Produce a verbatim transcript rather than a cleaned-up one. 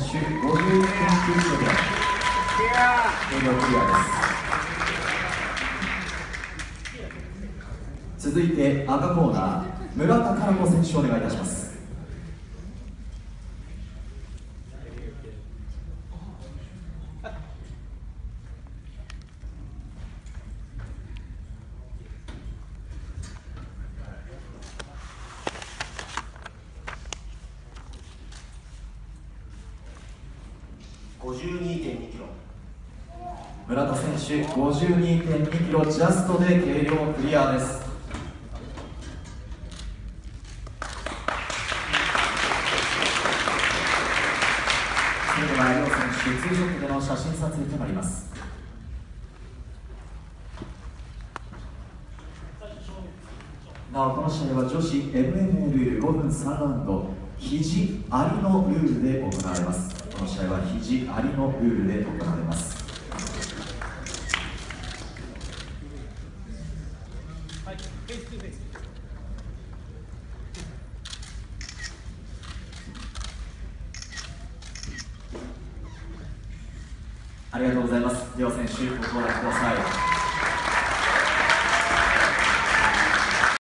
手、ごじゅうにてんきゅうキログラム、軽量クリアです。続いて赤コーナー、村田佳菜子選手、お願いいたします。 ごじゅうにてんにキロ。 村田選手、ごじゅうにてんにキロジャストで軽量クリアです。それでは両選手、ツーショットでの写真撮影となります。なお、この試合は女子 エムエムエー ルールごふんさんラウンド、肘ありのルールで行われます。この試合は肘ありのルールで行われます。 はい、フェイス2フェイス。 ありがとうございます。両選手、ご登壇ください。